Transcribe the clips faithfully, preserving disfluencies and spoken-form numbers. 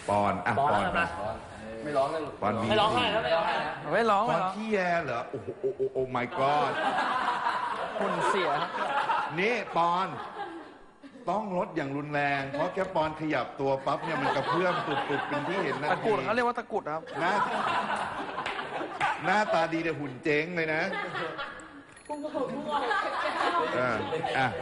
ปอนอ่ะปอนนะไม่ร้องเลยปอนบีไม่ร้องไห้นะไม่ร้องไห้นะไม่ร้องปอนขี้แยเหรอโอ้โหโอ้โหโอ้ my god หุ่นเสียนี่ปอนต้องลดอย่างรุนแรงเพราะแค่ปอนขยับตัวปั๊บเนี่ยมันกระเพื่อมตุบตุบเป็นที่เห็นนะตะกุดเขาเรียกว่าตะกุดครับหน้าหน้าตาดีแต่หุ่นเจ๊งเลยนะอ่าอ่ะ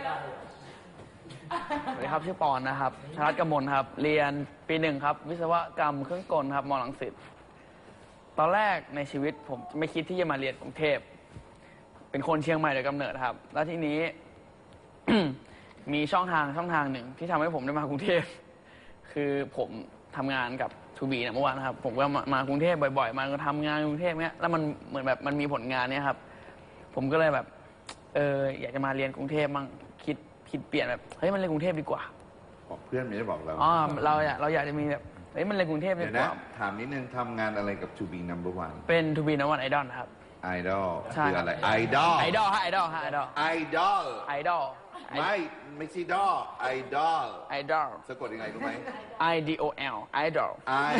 สวัสดีครับชื่อปอนนะครับชรัตน์กมลครับเรียนปีหนึ่งครับวิศวกรรมเครื่องกลครับม.รังสิตตอนแรกในชีวิตผมไม่คิดที่จะมาเรียนกรุงเทพเป็นคนเชียงใหม่โดยกำเนิดครับแล้วทีนี้ มีช่องทางช่องทางหนึ่งที่ทำให้ผมได้มากรุงเทพคือผมทำงานกับทูบีเนี่ยเมื่อวานครับผมก็มามากรุงเทพบ่อยๆมาทำงานกรุงเทพเนี้ยแล้วมันเหมือนแบบมันมีผลงานเนี่ยครับผมก็เลยแบบเอออยากจะมาเรียนกรุงเทพมั่งคิดคิดเปลี่ยนแบบเฮ้ยมันเรียนกรุงเทพดีกว่าเพื่อนไม่ได้บอกเราอ๋อเราอยากเราอยากจะมีแบบเฮ้ยมันเรียนกรุงเทพดีกว่าถามนิดนึงทำงานอะไรกับทูบีนัมเบอร์วันเป็นทูบีนัมเบอร์วันไอดอลครับไอดอลคืออะไรไอดอลไอดอลฮะไอดอลฮะไอดอลไอดอลไอดอลไม่ไม่ใช่ดอไอดอลไอดอลสะกดยังไงรู้ไหม I D O L ไอดอล I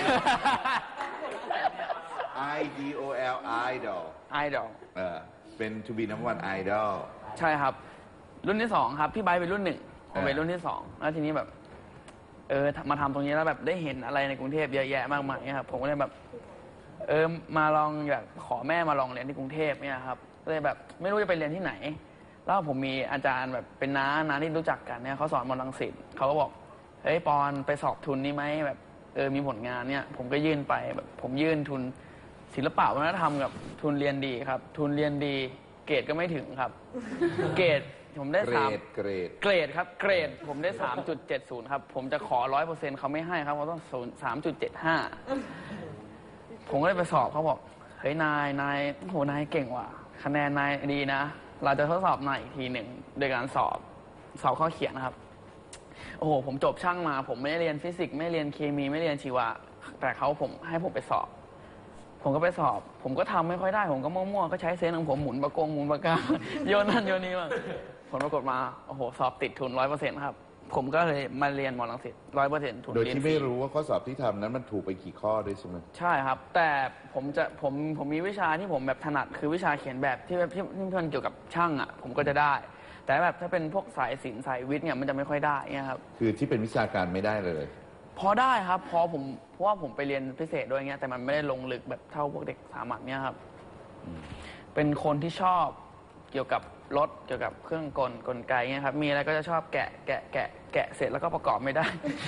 I D O L ไอดอลไอดอลเออเป็นทูบีนัมเบอร์วันไอดอลใช่ครับรุ่นที่สองครับพี่ไบร์ทเป็นรุ่นหนึ่งผมเป็นรุ่นที่สองแล้วทีนี้แบบเออมาทำตรงนี้แล้วแบบได้เห็นอะไรในกรุงเทพเยอะแยะมากมายครับผมก็เลยแบบเออมาลองอยากขอแม่มาลองเรียนที่กรุงเทพเนี่ยครับก็เลยแบบไม่รู้จะไปเรียนที่ไหนแล้วผมมีอาจารย์แบบเป็นน้าน้าที่รู้จักกันเนี่ยเขาสอนม.รังสิตเขาก็บอกเฮ้ยปอนไปสอบทุนนี่ไหมแบบเออมีผลงานเนี่ยผมก็ยื่นไปแบบผมยื่นทุนศิลปะวัฒนธรรมกับทุนเรียนดีครับทุนเรียนดีเกรดก็ไม่ถึงครับเกรดผมได้สามเกรดเกรดครับเกรดผมได้ สามจุดเจ็ดศูนย์ ครับผมจะขอ ร้อยเปอร์เซ็นต์ เขาไม่ให้ครับเขาต้อง สามจุดเจ็ดห้า ผมก็เลยไปสอบเขาบอกเฮ้ยนายนายโอ้โหนายเก่งว่ะคะแนนนายดีนะเราจะทดสอบนายอีกทีหนึ่งโดยการสอบสอบข้อเขียนนะครับโอ้โหผมจบช่างมาผมไม่ได้เรียนฟิสิกส์ไม่เรียนเคมีไม่เรียนชีวะแต่เขาผมให้ผมไปสอบผมก็ไปสอบผมก็ทำไม่ค่อยได้ผมก็มั่วๆก็ใช้เซนส์ของผมหมุนปากกงหมุนปากกาโยนนั่นโยนนี้มาผลปรากฏมาโอ้โหสอบติดทุนร้อยเปอร์เซ็นต์ครับผมก็เลยมาเรียนม.รังสิตร้อยเปอร์เซ็นต์ทุนโดยที่ไม่รู้ว่าข้อสอบที่ทำนั้นมันถูกไปกี่ข้อด้วยใช่ไหมใช่ครับแต่ผมจะผมผมมีวิชาที่ผมแบบถนัดคือวิชาเขียนแบบที่แบบที่มันเกี่ยวกับช่างอ่ะผมก็จะได้แต่แบบถ้าเป็นพวกสายศิลป์สายวิทย์เนี่ยมันจะไม่ค่อยได้เนี่ยครับคือที่เป็นวิชาการไม่ได้เลยพอได้ครับพอผมเพราะว่าผมไปเรียนพิเศษด้วยเงี้ยแต่มันไม่ได้ลงลึกแบบเท่าพวกเด็กสามัญเนี่ยครับเป็นคนที่ชอบเกี่ยวกับรถเกี่ยวกับเครื่องกลกลไกเนี่ยครับมีอะไรก็จะชอบแกะแกะแกะแกะเสร็จแล้วก็ประกอบไม่ได้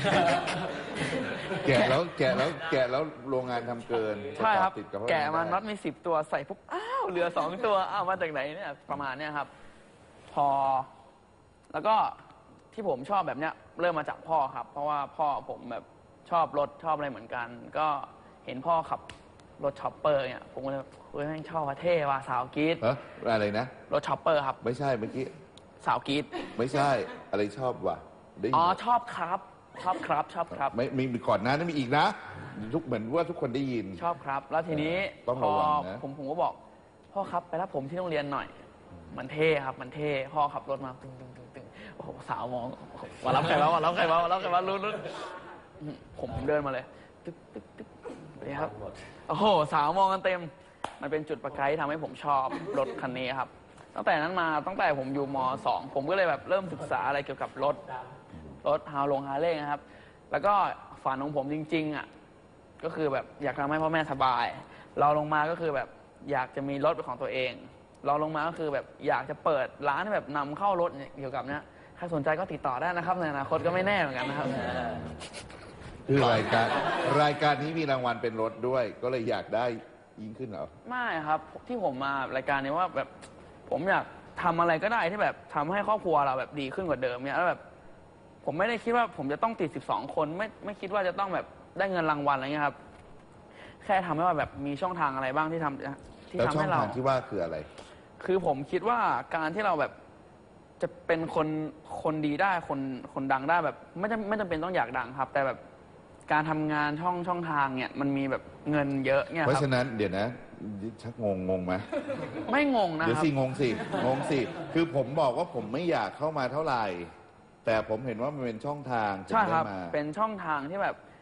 แกะแล้วแกะแล้วแกะแล้วโรงงานทำเกินใช่ครับแกะมาน็อตมีสิบตัวใส่ปุ๊บอ้าวเหลือสองตัวอ้าวมาจากไหนเนี่ยประมาณเนี้ยครับพอแล้วก็ที่ผมชอบแบบเนี้ยเริ่มมาจากพ่อครับเพราะว่าพ่อผมแบบชอบรถชอบอะไรเหมือนกันก็เห็นพ่อขับรถช็อปเปอร์เนี่ยผมก็เลยเฮ้ยชอบเท่ว่ะสาวกรี๊ดเอออะไรนะรถช็อปเปอร์ครับไม่ใช่เมื่อกี้สาวกรี๊ดไม่ใช่อะไรชอบว่ะอ๋อชอบครับชอบครับชอบครับไม่มีก่อนหน้านั้นมีอีกนะทุกเหมือนว่าทุกคนได้ยินชอบครับแล้วทีนี้พอผมผมก็บอกพ่อครับไปรับผมที่โรงเรียนหน่อยมันเท่ครับมันเท่พ่อขับรถมาตึงตึงตึงตึงโอ้โหสาวมองมารับใครวะมารับใครวะมารับใครวะรู้รู้ผมผมเดินมาเลยตึ๊กตึ๊กตึ๊กเลยครับโอ้โหสาวมองกันเต็มมันเป็นจุดประกายที่ทำให้ผมชอบรถคันนี้ครับตั้งแต่นั้นมาตั้งแต่ผมอยู่ม.สองผมก็เลยแบบเริ่มศึกษาอะไรเกี่ยวกับรถรถฮาวลงฮาร์เลย์นะครับแล้วก็ฝันของผมจริงๆอ่ะก็คือแบบอยากทำให้พ่อแม่สบายเราลงมาก็คือแบบอยากจะมีรถเป็นของตัวเองเราลงมาก็คือแบบอยากจะเปิดร้านแบบนำเข้ารถเกี่ยวกับเนี้ยใครสนใจก็ติดต่อได้นะครับในอนาคตก็ไม่แน่เหมือนกันนะครับคือรายการรายการนี้มีรางวัลเป็นรถด้วยก็เลยอยากได้ยิ่งขึ้นเหรอไม่ครับที่ผมมารายการนี้ว่าแบบผมอยากทำอะไรก็ได้ที่แบบทำให้ครอบครัวเราแบบดีขึ้นกว่าเดิมเนี่ยแล้วแบบผมไม่ได้คิดว่าผมจะต้องติดสิบสองคนไม่ไม่คิดว่าจะต้องแบบได้เงินรางวัลอะไรเงี้ยครับแค่ทำให้ว่าแบบมีช่องทางอะไรบ้างที่ทำที่ทำให้เราช่องทางที่ว่าคืออะไรคือผมคิดว่าการที่เราแบบจะเป็นคนคนดีได้คนคนดังได้แบบไม่จำไม่จำเป็นต้องอยากดังครับแต่แบบการทำงานช่องช่องทางเนี่ยมันมีแบบเงินเยอะเนี่ยครับเพราะฉะนั้นเดี๋ยวนะชักงงงงไหมไม่งงนะครับเดี๋ยวสิงงสิงงสิคือผมบอกว่าผมไม่อยากเข้ามาเท่าไหร่แต่ผมเห็นว่ามันเป็นช่องทางใช่ครับเป็นช่องทางที่แบบ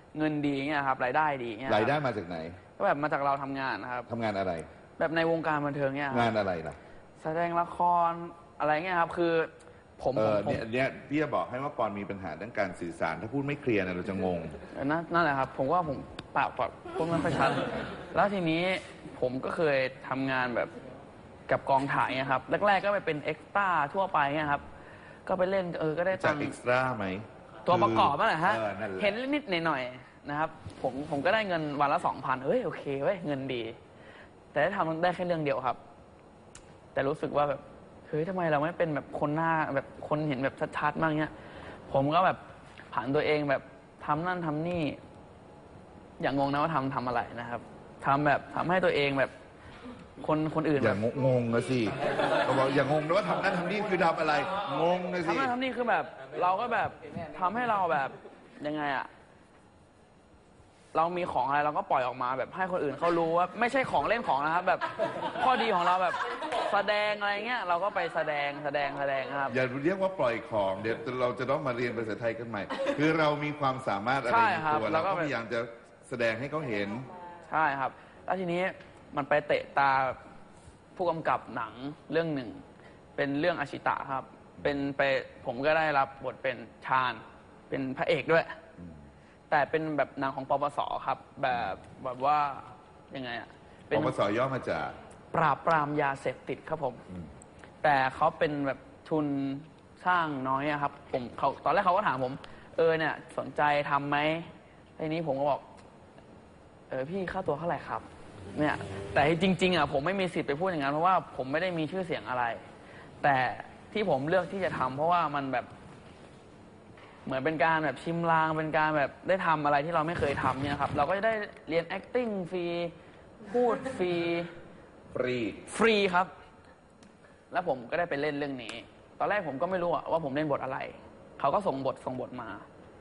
เงินดีเงี้ยครับรายได้ดีเงี้ยรายได้มาจากไหนก็แบบมาจากเราทำงานนะครับทำงานอะไรแบบในวงการบันเทิงเนี่ยครับงานอะไรล่ะแสดงละครอะไรเงี้ยครับคือผมเอผมอผมเนี่ยเนี่ยพี่จะบอกให้ว่าปอนมีปัญหาเรื่องการสื่อสารถ้าพูดไม่เคลียร์นะเราจะงงนั่นนั่นแหละครับผมว่าผมปากปากพูดไม่ค่อยชัดแล้วทีนี้ผมก็เคยทำงานแบบกับกองถ่ายเนี่ยครับแรกๆก็ไปเป็นเอ็กซ์ตร้าทั่วไปเนี่ยครับก็ไปเล่นเออก็ได้จาตักงเอ็กค์ซ์ตร้าไหมตัวประกอบนั่นแหละฮะเออนั่นแหละเห็นนิดๆหน่อยๆนะครับผมผมก็ได้เงินวันละสองพันเฮ้ยโอเคเว้ยเงินดี แต่ได้ทำได้แค่เรื่องเดียวครับ แต่รู้สึกว่าแบบเฮ้ยทำไมเราไม่เป็นแบบคนหน้าแบบคนเห็นแบบชัดๆบ้างเนี้ยผมก็แบบผ่านตัวเองแบบทำนั่นทำนี่ อย่างงงนะว่าทำทำอะไรนะครับทำแบบทำให้ตัวเองแบบคนคนอื่นอแบย่าบงงงนะสิเขาบอกอย่างงงนะว่าทำนั่นทำนี่คือทำอะไร งงนะสิทำนั่นทำนี่คือแบบ เราก็แบบทำให้เราแบบยังไงอะเรามีของอะไรเราก็ปล่อยออกมาแบบให้คนอื่นเขารู้ว่าไม่ใช่ของเล่นของนะครับ แบบข้อดีของเราแบบแสดงอะไรเงี้ยเราก็ไปแสดงแสดงแสดงครับอย่าเรียกว่าปล่อยของเดี๋ยวเราจะต้องมาเรียนภาษาไทยกันใหม่ คือเรามีความสามารถอะไรใช่ในครับตัวแล้เราวก็ก็พยายามจะแสดงให้เขาเห็นใช่ครับ แล้วทีนี้มันไปเตะตาผู้กำกับหนังเรื่องหนึ่ง เป็นเรื่องอาชิตะครับ เป็นไปผมก็ได้รับบทเป็นชาญเป็นพระเอกด้วย แต่เป็นแบบหนังของปปสครับ แบบแบบว่ายังไงอ่ะปเป็นปสย่อมาจากปราบปรามยาเสพติดครับผมอืมแต่เขาเป็นแบบทุนสร้างน้อยอะครับ ผมเขาตอนแรกเขาก็ถามผม เออเนี่ยสนใจทำไหมทีนี้ผมก็บอก เออพี่ค่าตัวเท่าไหร่ครับ เนี่ย แต่จริง ๆอ่ะผมไม่มีสิทธิ์ไปพูดอย่างนั้นเพราะว่าผมไม่ได้มีชื่อเสียงอะไร แต่ที่ผมเลือกที่จะทำเพราะว่ามันแบบ เหมือนเป็นการแบบชิมลางเป็นการแบบได้ทำอะไรที่เราไม่เคยทำเนี่ยครับ เราก็จะได้เรียน acting ฟรีพูดฟรีฟรีฟรีครับ แล้วผมก็ได้ไปเล่นเรื่องนี้ ตอนแรกผมก็ไม่รู้อะว่าผมเล่นบทอะไร เขาก็ส่งบทส่งบทมา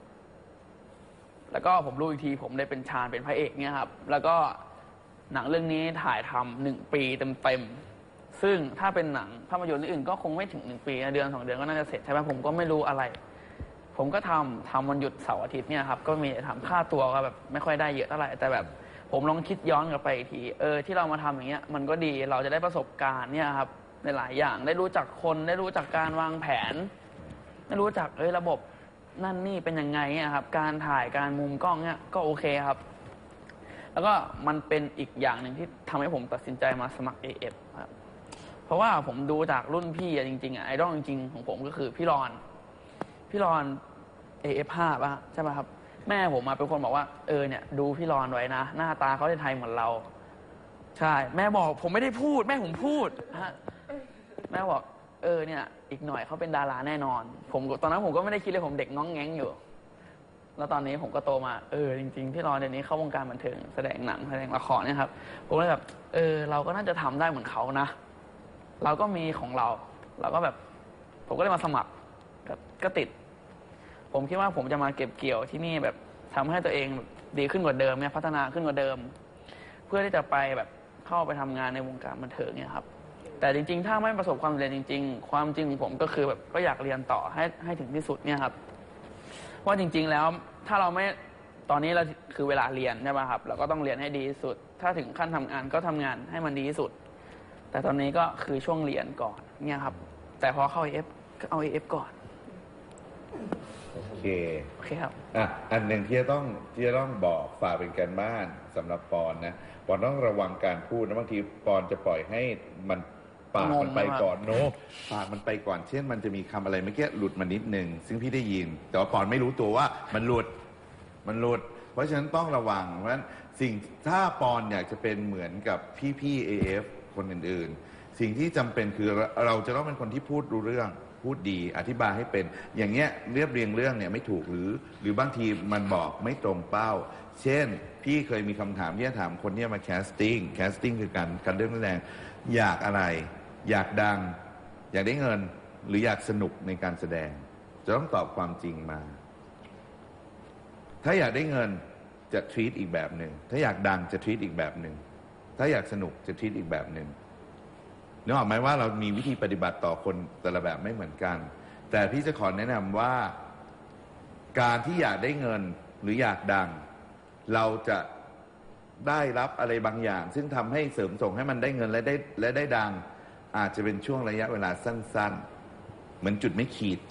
แล้วก็ผมรู้อีกทีผมได้เป็นชาญเป็นพระเอกเนี่ยครับ แล้วก็หนังเรื่องนี้ถ่ายทำหนึ่งปีเต็มๆ ซึ่งถ้าเป็นหนังภาพยนตร์อื่นก็คงไม่ถึงหนึ่งปีนะเดือนสองเดือนก็น่าจะเสร็จใช่ไหมผมก็ไม่รู้อะไร ผมก็ทำทำวันหยุดเสาร์อาทิตย์เนี่ยครับ ก็มีทำค่าตัวก็แบบไม่ค่อยได้เยอะเท่าไหร่ แต่แบบผมลองคิดย้อนกลับไปอีกที เออที่เรามาทำอย่างเงี้ยมันก็ดี เราจะได้ประสบการณ์เนี่ยครับในหลายอย่าง ได้รู้จักคน ได้รู้จักการวางแผน ได้รู้จักเอ้ยระบบนั่นนี่เป็นยังไงเนี่ยครับ การถ่ายการมุมกล้องเนี่ยก็โอเคครับ แล้วก็มันเป็นอีกอย่างหนึ่งที่ทำให้ผมตัดสินใจมาสมัคร เอ เอฟ ครับ เพราะว่าผมดูจากรุ่นพี่อะจริงๆอะไอดอลจริงๆของผมก็คือพี่รอน พี่รอน เอ เอฟ ห้า ป่ะใช่ไหมครับ แม่ผมมาเป็นคนบอกว่าเออเนี่ยดูพี่รอนไว้นะ หน้าตาเขาไทยเหมือนเรา ใช่ แม่บอกผมไม่ได้พูด แม่ผมพูดฮะแม่บอกเออเนี่ยอีกหน่อยเขาเป็นดาราแน่นอน ผมตอนนั้นผมก็ไม่ได้คิดเลยผมเด็กน้องแง้งอยู่ แล้วตอนนี้ผมก็โตมาเออจริงๆพี่รอนเดี๋ยวนี้เข้าวงการบันเทิงแสดงหนังแสดงละครเนี่ยครับผมเลยแบบเออเราก็น่าจะทำได้เหมือนเขานะ เราก็มีของเรา เราก็แบบ ผมก็เลยมาสมัครก็ก็ติด ผมคิดว่าผมจะมาเก็บเกี่ยวที่นี่แบบทำให้ตัวเองดีขึ้นกว่าเดิมเนี่ยพัฒนาขึ้นกว่าเดิม เพื่อที่จะไปแบบเข้าไปทำงานในวงการบันเทิงเนี่ยครับ แต่จริงๆ ถ้าไม่ประสบความสำเร็จจริง ๆ ความจริงของผมก็คือแบบก็อยากเรียนต่อให้ให้ถึงที่สุดเนี่ยครับว่าจริง ๆ แล้วถ้าเราไม่ตอนนี้เราคือเวลาเรียนใช่ไหมครับเราก็ต้องเรียนให้ดีที่สุด ถ้าถึงขั้นทำงานก็ทำงานให้มันดีที่สุด แต่ตอนนี้ก็คือช่วงเรียนก่อนเนี่ยครับแต่พอเข้า เอ เอฟ ก็เอา เอ เอฟ ก่อนโอเคโอเคครับอ่ะ อันหนึ่งที่จะต้องที่จะต้องบอกฝากเป็นการบ้านสำหรับปอนนะ ปอนต้องระวังการพูดนะบางทีปอนจะปล่อยให้มันปากมันไปก่อนโนปากมันไปก่อน เช่นมันจะมีคำอะไรเมื่อกี้หลุดมานิดนึงซึ่งพี่ได้ยิน แต่ว่าปอนไม่รู้ตัวว่ามันหลุด มันหลุด เพราะฉะนั้นต้องระวัง เพราะฉะนั้นสิ่งถ้าปอนอยากจะเป็นเหมือนกับพี่ๆ เอ เอฟ คนอื่นๆ สิ่งที่จำเป็นคือเราจะต้องเป็นคนที่พูดรู้เรื่อง พูดดีอธิบายให้เป็นอย่างเงี้ยเรียบเรียงเรื่องเนี่ยไม่ถูกหรือ หรือบางทีมันบอกไม่ตรงเป้า เช่น พี่เคยมีคำถามที่จะถามคนที่มาแคสติ้งแคสติ้งคือการการเรื่องแสดงอยากอะไร อยากดัง อยากได้เงิน หรืออยากสนุกในการแสดง จะต้องตอบความจริงมา ถ้าอยากได้เงินจะทรีตอีกแบบหนึ่งถ้าอยากดังจะทรีตอีกแบบหนึ่งถ้าอยากสนุกจะทรีตอีกแบบหนึ่งนึกออกไหมว่าเรามีวิธีปฏิบัติต่อคนแต่ละแบบไม่เหมือนกัน แต่พี่จะขอแนะนำว่า การที่อยากได้เงินหรืออยากดังเราจะได้รับอะไรบางอย่าง ซึ่งทำให้เสริมส่งให้มันได้เงินและได้และได้ดัง อาจจะเป็นช่วงระยะเวลาสั้นๆเหมือนจุดไม่ขีด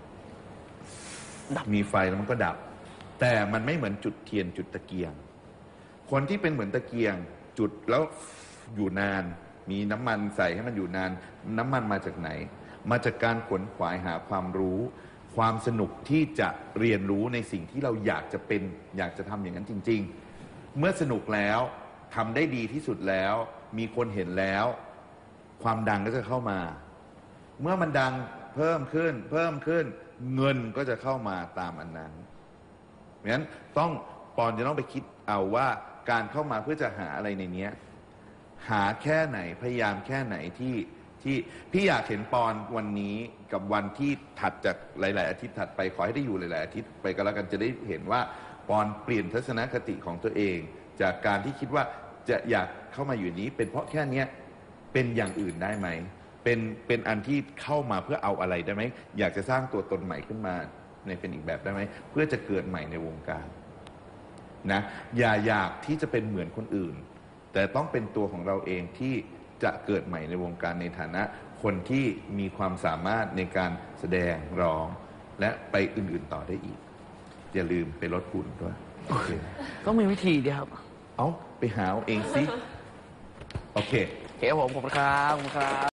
มีไฟแล้วมันก็ดับ แต่มันไม่เหมือนจุดเทียนจุดตะเกียง คนที่เป็นเหมือนตะเกียงจุดแล้วอยู่นาน มีน้ำมันใส่ให้มันอยู่นาน น้ำมันมาจากไหน มาจากการขวนขวายหาความรู้ ความสนุกที่จะเรียนรู้ในสิ่งที่เราอยากจะเป็นอยากจะทำอย่างนั้นจริงๆเมื่อสนุกแล้วทำได้ดีที่สุดแล้ว มีคนเห็นแล้ว ความดังก็จะเข้ามา เมื่อมันดังเพิ่มขึ้น เพิ่มขึ้น เงินก็จะเข้ามาตามอันนั้นเพราะฉะนั้นต้องปอนจะต้องไปคิดเอาว่าการเข้ามาเพื่อจะหาอะไรในเนี้ยหาแค่ไหนพยายามแค่ไหนที่ที่พี่อยากเห็นปอนวันนี้กับวันที่ถัดจากหลาย ๆ อาทิตย์ถัดไปขอให้ได้อยู่หลาย ๆ อาทิตย์ไปก็แล้วกันจะได้เห็นว่าปอนเปลี่ยนทัศนคติของตัวเอง จากการที่คิดว่าจะอยากเข้ามาอยู่นี้เป็นเพราะแค่เนี้ยเป็นอย่างอื่นได้ไหมเป็นเป็นอันที่เข้ามาเพื่อเอาอะไรได้ไหมอยากจะสร้างตัวตนใหม่ขึ้นมาในเป็นอีกแบบได้ไหมเพื่อจะเกิดใหม่ในวงการนะอย่าอยากที่จะเป็นเหมือนคนอื่นแต่ต้องเป็นตัวของเราเองที่จะเกิดใหม่ในวงการในฐานะคนที่มีความสามารถในการแสดงร้องและไปอื่นๆต่อได้อีกอย่าลืมไปลดหุ่นด้วยโอเคต้องมีวิธีดีครับเอาไปหาเอาเองสิโอเคโอเคผมผมครับผมครับ